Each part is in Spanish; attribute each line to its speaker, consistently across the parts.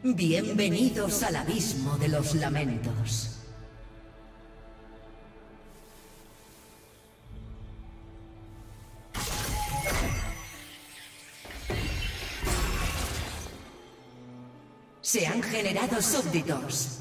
Speaker 1: Bienvenidos al abismo de los lamentos. Se han generado súbditos.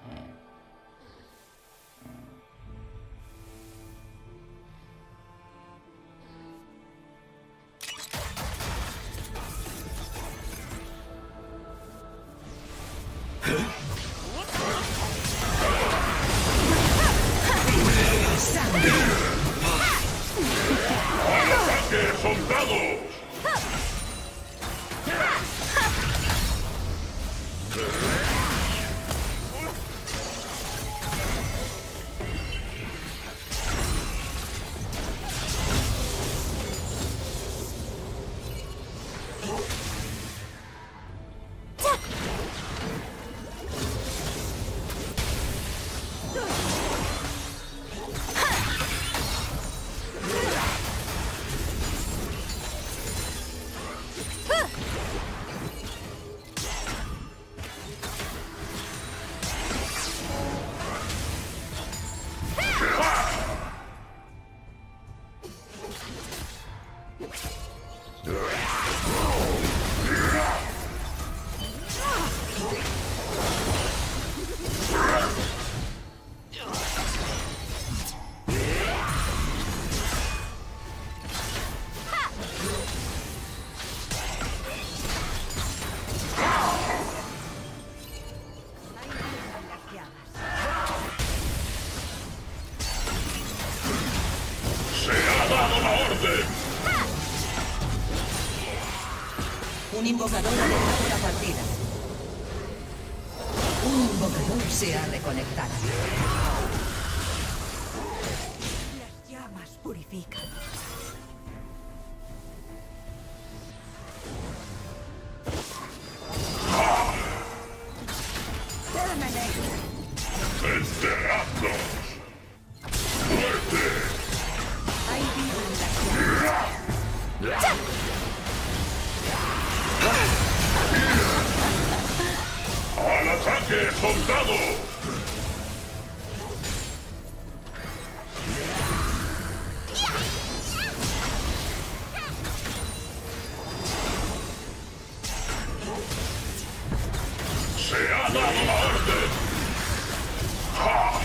Speaker 1: Un invocador ha dejado la partida. Un invocador se ha reconectado.
Speaker 2: Las llamas purifican.
Speaker 3: ¡Enterradlos! ¡Muerte!
Speaker 2: Hay vida en las llamas.
Speaker 3: ¡Al ataque, soldado! ¡Se ha dado la orden! ¡Ja!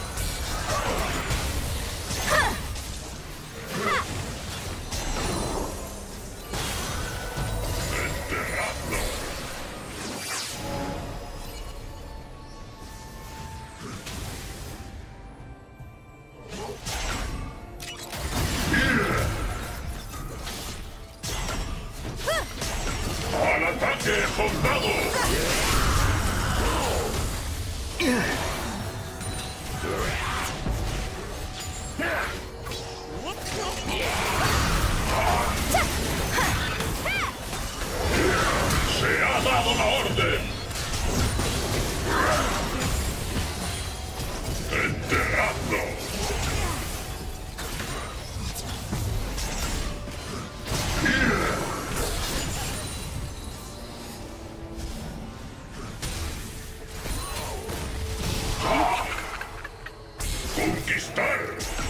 Speaker 3: ¡Al ataque, soldado! ¡Se ha dado la orden! ¡Enterradlo! ¡Conquistar!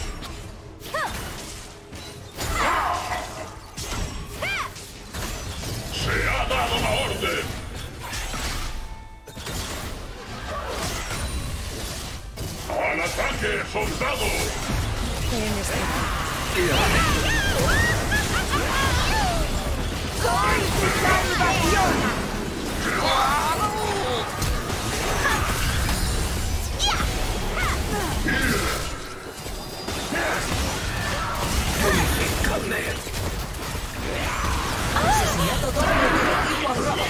Speaker 3: ¡Se ha dado la orden! ¡Al ataque, soldado!
Speaker 1: Asesinato doble del equipo rojo.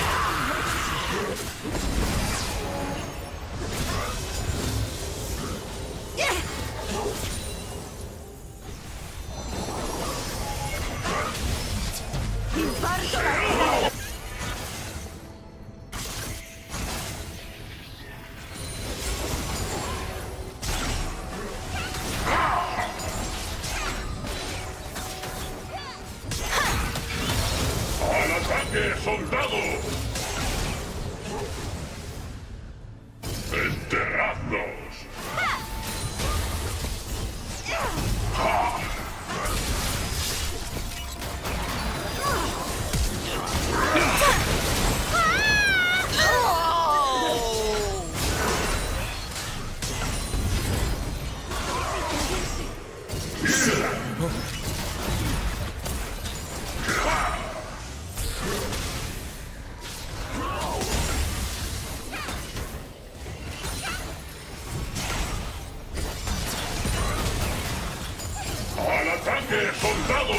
Speaker 2: ¡Infarto la vida!
Speaker 3: Enterradlos. ¡Al ataque, soldado!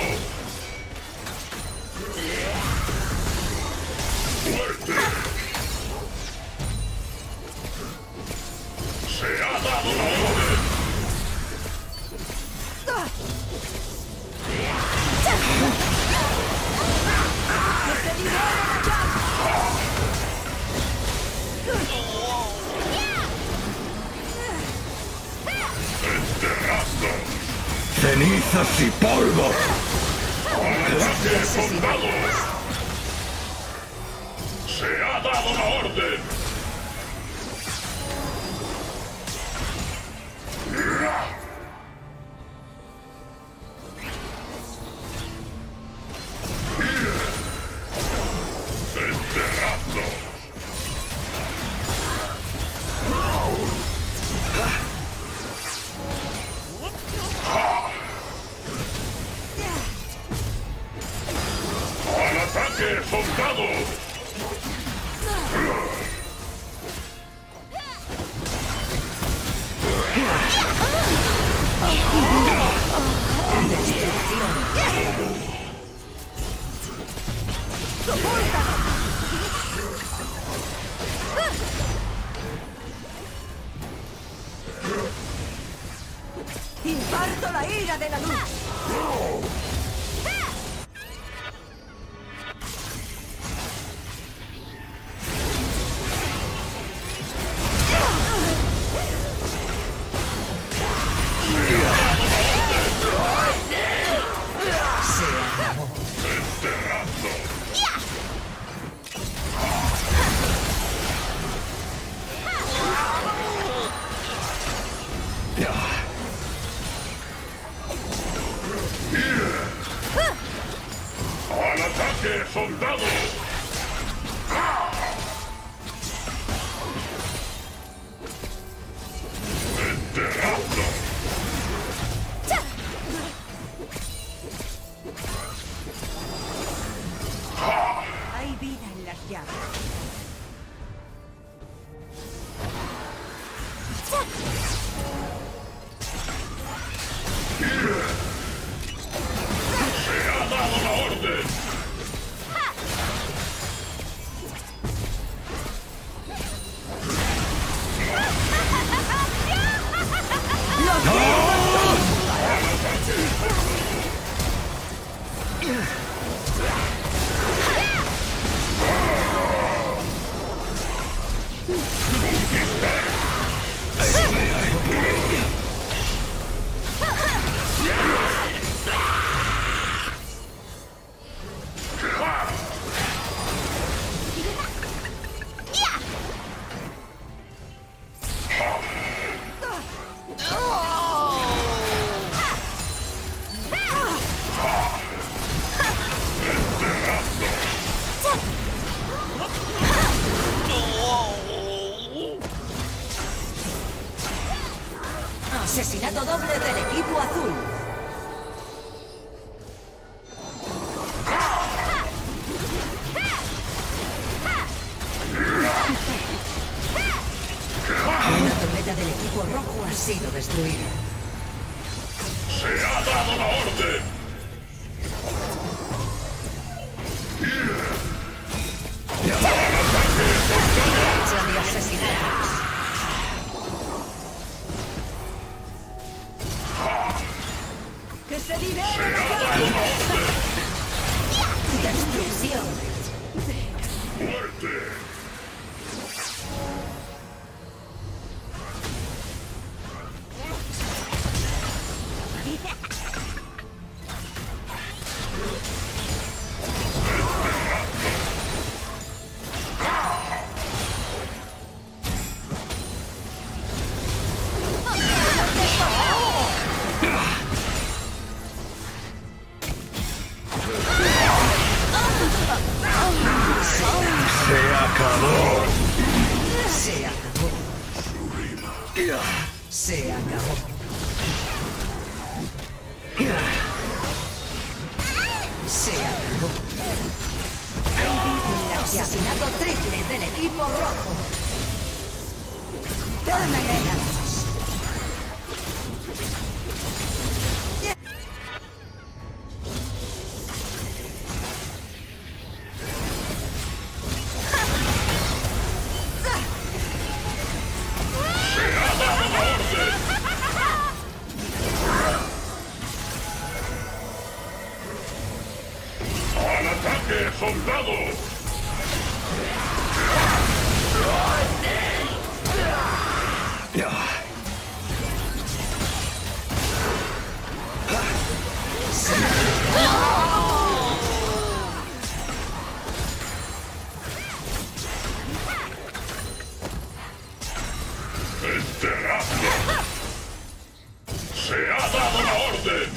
Speaker 3: ¡Fuerte! ¡Se ha dado la orden! ¡Enterradlos!
Speaker 4: ¡Cenizas y polvo!
Speaker 3: ¡Al ataque, soldados! ¡Se ha dado la orden! ¡Enterradlos! ¡Al ataque, soldados!
Speaker 2: ¡Imparto la ira de la luz!
Speaker 1: Se acabó.
Speaker 3: ¡Al ataque, soldados! ¡Enterradlos!
Speaker 2: Hay vida en las llamas.
Speaker 3: ¡Se ha dado la orden!
Speaker 1: Asesinato doble del equipo azul. Una torreta del equipo rojo ha sido destruida.
Speaker 3: ¡Se ha dado la orden!
Speaker 1: Racha de asesinatos.
Speaker 2: ¡Que se libere!
Speaker 3: ¡Se ha dado la orden!
Speaker 1: Destrucción.
Speaker 3: ¡Fuerte!
Speaker 1: Se acabó. Se acabó. Asesinato triple del equipo rojo. Terminados.
Speaker 3: ¡Al ataque, soldado! ¡Enterradlo! ¡Se ha dado la orden!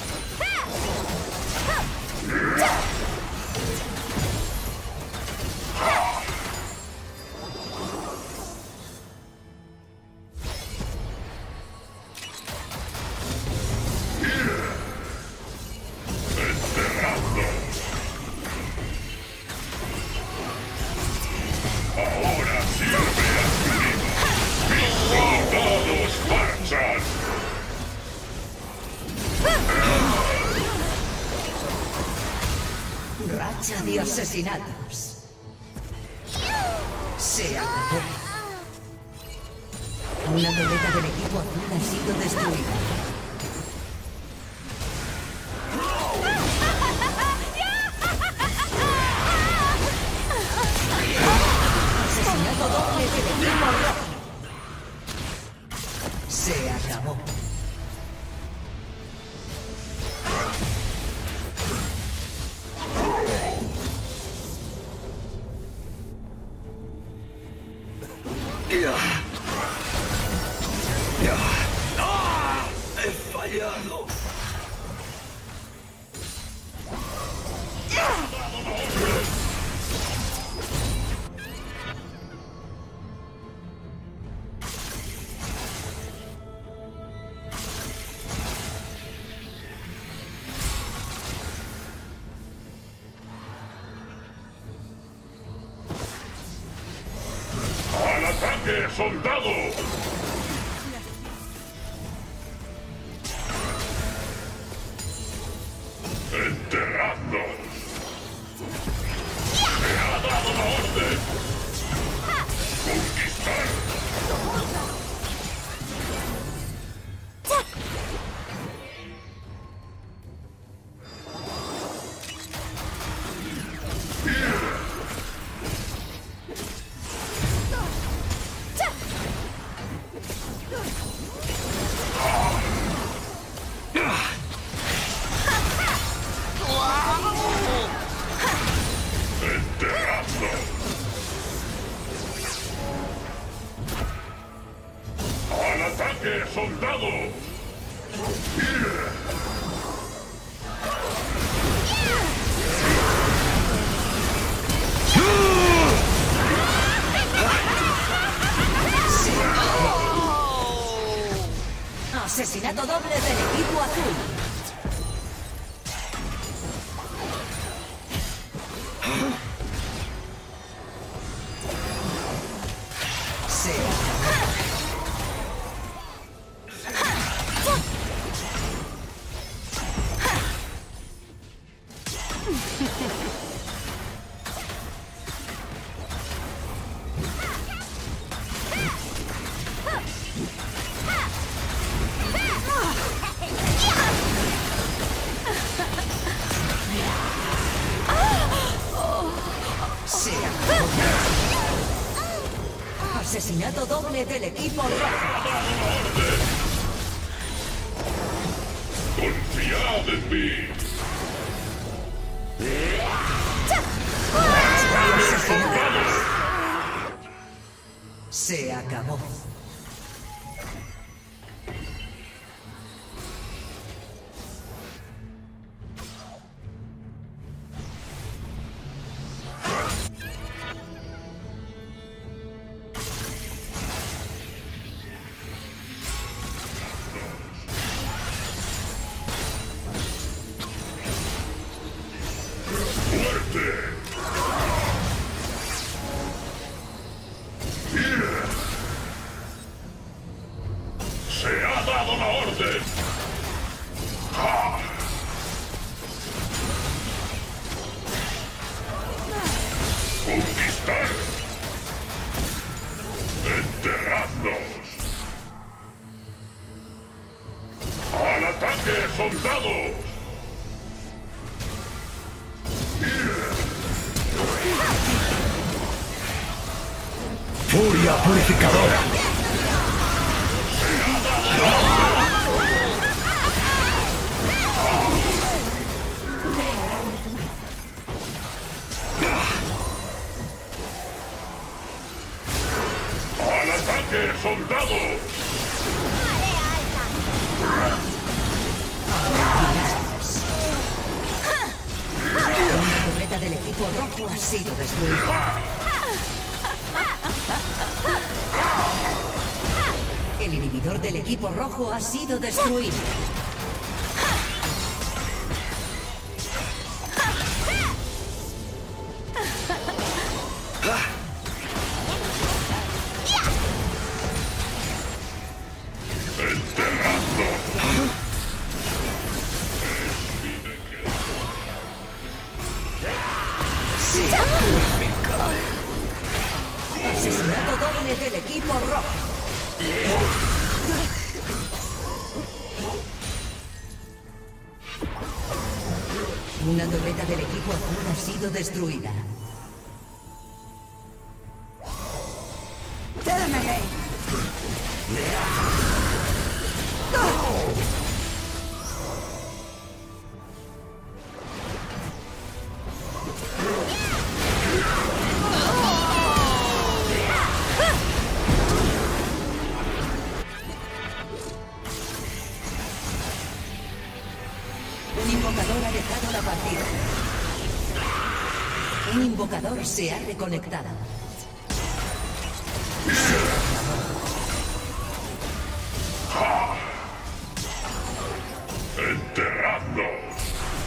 Speaker 3: ¡Enterradlo! ¡Ahora sirve a su vida! ¡Mis soldados marchan!
Speaker 1: Racha de asesinatos. Se acabó. Una torreta del equipo azul ha sido destruida. Asesinato doble del equipo rojo. Se acabó.
Speaker 4: ¡He fallado!
Speaker 3: ¡Al ataque, soldado! ¡Enterradlos! ¡Se ha dado la orden! ¡Conquistar! ¡Enterradlo! ¡Al ataque, soldado!
Speaker 1: Asesinato doble del equipo azul. Se acabó. Se acabó. Asesinato doble del equipo rojo.
Speaker 3: ¡Confiad en mí!
Speaker 1: Se acabó.
Speaker 3: ¡Se ha dado la orden! ¡Ja! ¡Conquistar! ¡Enterradnos! ¡Al ataque, soldados!
Speaker 4: ¡Furia purificadora!
Speaker 3: ¡Al ataque, soldados!
Speaker 1: Una torreta del equipo rojo ha sido destruida. El inhibidor del equipo rojo ha sido destruido. Asesinato doble del equipo rojo. Una torreta del equipo azul ha sido destruida. Un invocador ha dejado la partida. Un invocador se ha reconectado.
Speaker 3: ¡Enterradnos!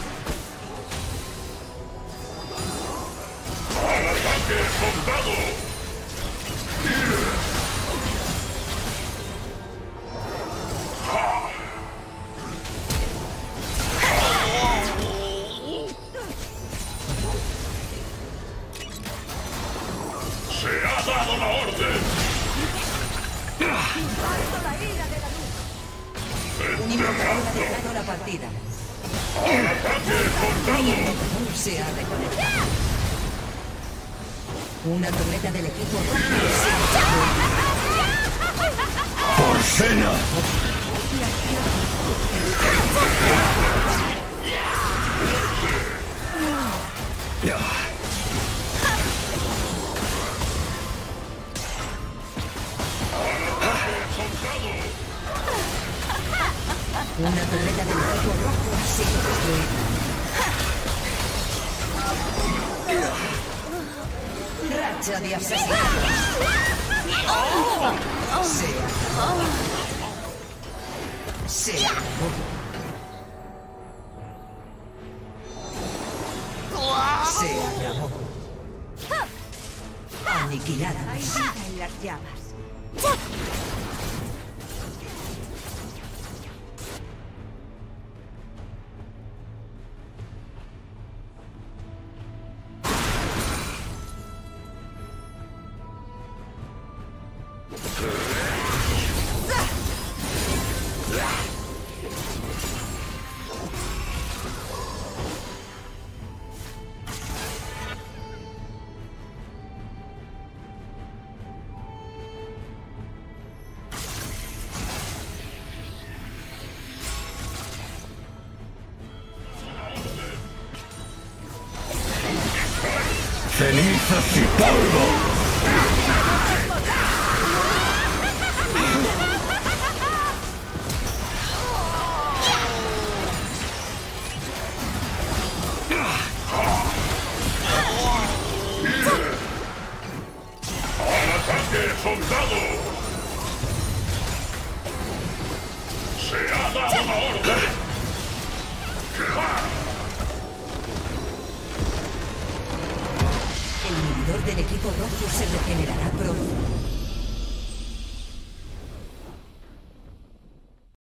Speaker 3: ¡Al ataque, soldados! ¡Se ha dado la orden!
Speaker 2: ¡Imparto la ira de la luz!
Speaker 1: Un invocador ha dejado la partida.
Speaker 3: ¡Al ataque,
Speaker 1: Un
Speaker 3: soldados!
Speaker 1: invocador se ha reconectado. Una torreta del equipo rojo se ha destruido.
Speaker 4: ¡Por Sena!
Speaker 1: Una torreta del equipo rojo ha sido destruida. Racha de asesinatos. Se acabó. Se acabó. Aniquilados.
Speaker 2: Hay vida en las llamas.
Speaker 4: ¡Cenizas y polvo!
Speaker 3: ¡Al ataque, soldados! ¡Se ha dado la orden!
Speaker 1: El inhibidor del equipo rojo se regenerará pronto.